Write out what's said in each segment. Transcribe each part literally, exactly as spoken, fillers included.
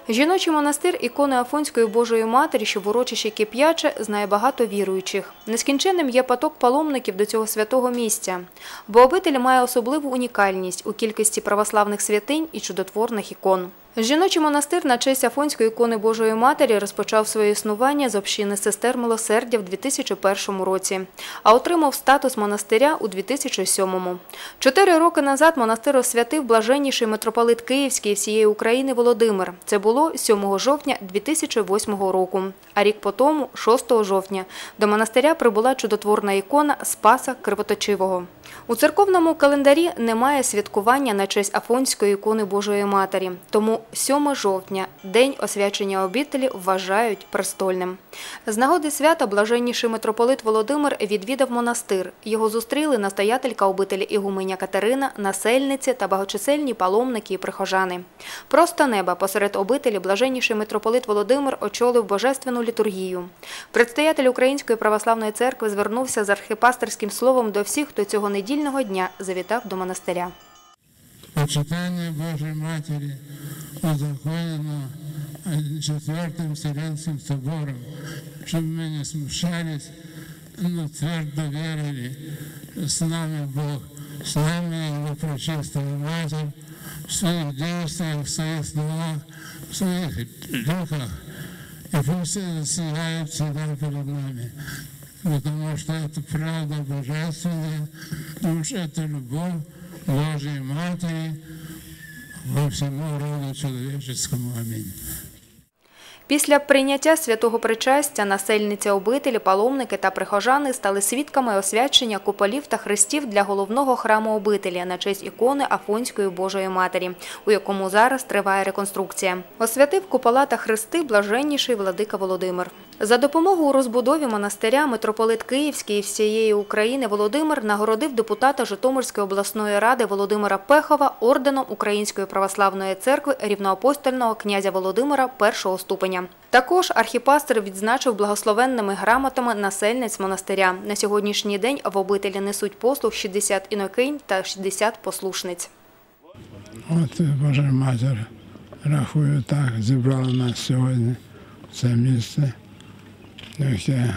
Жіночий монастир ікони Афонської Божої Матері, що в урочищі Кип'яче, знає багато віруючих. Нескінченним є поток паломників до цього святого місця, бо обитель має особливу унікальність у кількості православних святинь і чудотворних ікон. Жіночий монастир на честь Афонської ікони Божої Матері розпочав своє існування з общини сестер Милосердя в дві тисячі першому році, а отримав статус монастиря у дві тисячі сьомому. Чотири роки назад монастир освятив блаженніший митрополит Київський і всієї України Володимир. Це було сьомого жовтня дві тисячі восьмого року. А рік по тому, шостого жовтня, до монастиря прибула чудотворна ікона Спаса Кривоточивого. У церковному календарі немає святкування на честь Афонської ікони Божої Матері, тому сьомого жовтня – День освячення обителі вважають престольним. З нагоди свята блаженніший митрополит Володимир відвідав монастир. Його зустріли настоятелька обителі Ігуменя Катерина, насельниці та багаточисельні паломники і прихожани. Просто неба посеред обителі блаженніший митрополит Володимир очолив божественну літургію. Предстоятель Української православної церкви звернувся з архіпастерським словом до всіх, хто цього недільного дня завітав до монастиря. Почитання Божої Матері узаконено Четвертим Вселенским собором, щоб ми не смущались, но твердо верили, с нами Бог, с нами Его Пречистая Матерь, в своих действиях, в своих словах, в своих духах, и пусть это сияет всегда перед нами, потому что это правда божественная, потому что это любовь Божьей Матери во всему роду человеческому. Аминь. Після прийняття святого причастя насельниця обителі, паломники та прихожани стали свідками освячення куполів та хрестів для головного храму обителі на честь ікони Афонської Божої Матері, у якому зараз триває реконструкція. Освятив купола та хрести блаженніший владика Володимир. За допомогу у розбудові монастиря митрополит Київський і всієї України Володимир нагородив депутата Житомирської обласної ради Володимира Пехова орденом Української православної церкви рівноапостольного князя Володимира першого ступеня. Також архіпастир відзначив благословенними грамотами насельниць монастиря. На сьогоднішній день в обителі несуть послуг шістдесят інокинь та шістдесят послушниць. От Божа Матір, рахую так, зібрала нас сьогодні в це місце, яке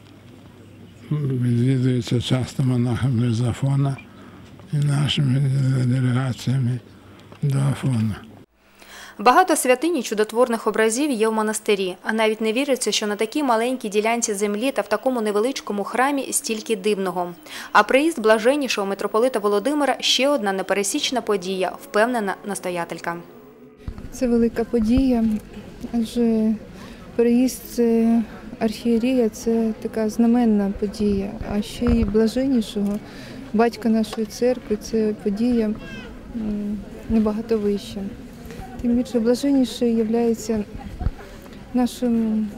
відвідується часто монахами з Афона і нашими делегаціями до Афона. Багато святинь і чудотворних образів є в монастирі, а навіть не віриться, що на такій маленькій ділянці землі та в такому невеличкому храмі стільки дивного. А приїзд блаженнішого митрополита Володимира – ще одна непересічна подія, впевнена настоятелька. Це велика подія, адже приїзд архієрея – це така знаменна подія, а ще й блаженнішого батька нашої церкви – це подія набагато вища. Тим більше блаженніший є нашим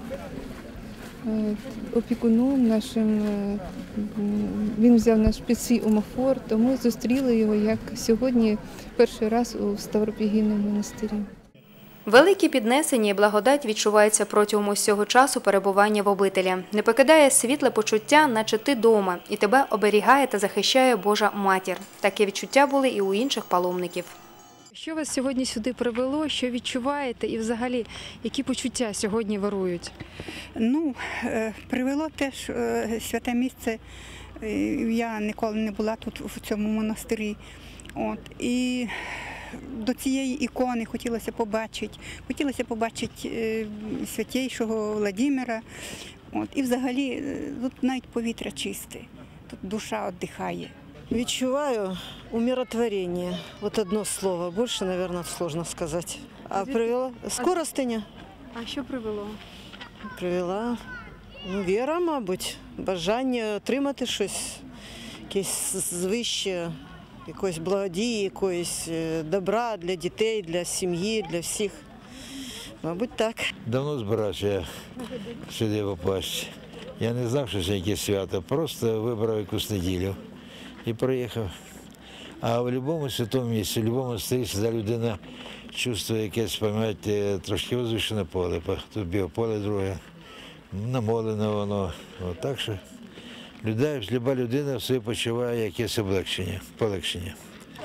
опікуном, нашим, він взяв наш під свій омофор, тому зустріли його, як сьогодні, перший раз у Ставропігійному монастирі. Великі піднесення і благодать відчуваються протягом усього часу перебування в обителі. Не покидає світле почуття, наче ти дома, і тебе оберігає та захищає Божа Матір. Такі відчуття були і у інших паломників. Що вас сьогодні сюди привело, що відчуваєте і взагалі, які почуття сьогодні вирують? Ну, привело теж святе місце, я ніколи не була тут в цьому монастирі. От, і до цієї ікони хотілося побачити, хотілося побачити святейшого Владимира. От, і взагалі тут навіть повітря чисте, тут душа віддихає. Відчуваю умиротворение. Вот одно слово. Больше, наверное, сложно сказать. А привела? Скоростиня. А що привело? Привела, ну, віра, мабуть, бажання отримати щось, якесь звище, якоїсь благодії, якоїсь добра для дітей, для сім'ї, для всіх. Мабуть, так. Давно збирався я сюди попасти. Я не знав, що це якесь свято, просто вибрав якусь неділю і приїхав. А в будь-якому святому місці, в будь-якому монастирі завжди людина чувствує якесь, пам'ятаєте, трошки возвишене поле. Тут біополе друге, намолене воно. От, так що люба людина все почуває якесь облегчення, полегшення.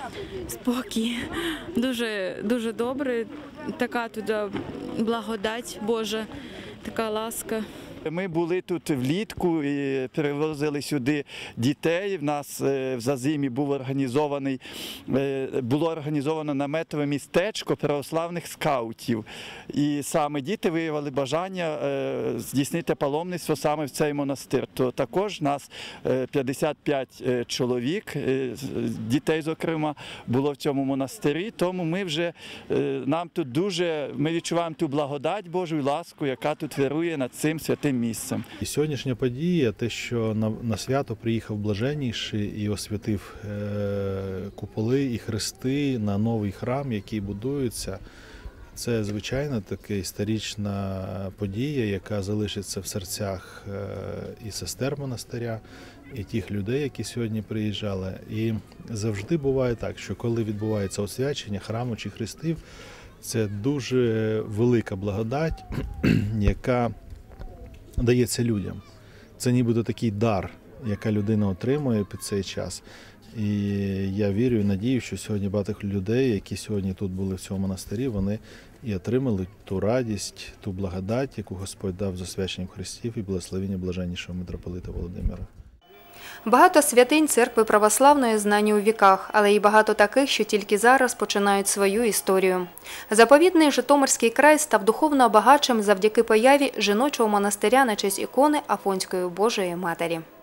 спокій. Дуже, дуже добре. Така тут благодать Божа, така ласка. Ми були тут влітку і перевозили сюди дітей. В нас в Зазимі був організований, було організовано наметове містечко православних скаутів. І саме діти виявили бажання здійснити паломництво саме в цей монастир. То також нас п'ятдесят п'ять чоловік, дітей зокрема, було в цьому монастирі. Тому ми вже, нам тут дуже, ми відчуваємо ту благодать Божу і ласку, яка тут вирує над цим святим місцем. І сьогоднішня подія, те, що на, на свято приїхав Блаженніший і освятив е, куполи і хрести на новий храм, який будується, це, звичайно, така історична подія, яка залишиться в серцях е, і сестер монастиря, і тих людей, які сьогодні приїжджали. І завжди буває так, що коли відбувається освячення храму чи хрестів, це дуже велика благодать, яка дається людям. Це нібито такий дар, яка людина отримує під цей час. І я вірю і надію, що сьогодні багато людей, які сьогодні тут були в цьому монастирі, вони і отримали ту радість, ту благодать, яку Господь дав з освяченням хрестів і благословення блаженнішого митрополита Володимира. Багато святинь церкви православної знані у віках, але й багато таких, що тільки зараз починають свою історію. Заповідний Житомирський край став духовно багатшим завдяки появі жіночого монастиря на честь ікони Афонської Божої Матері.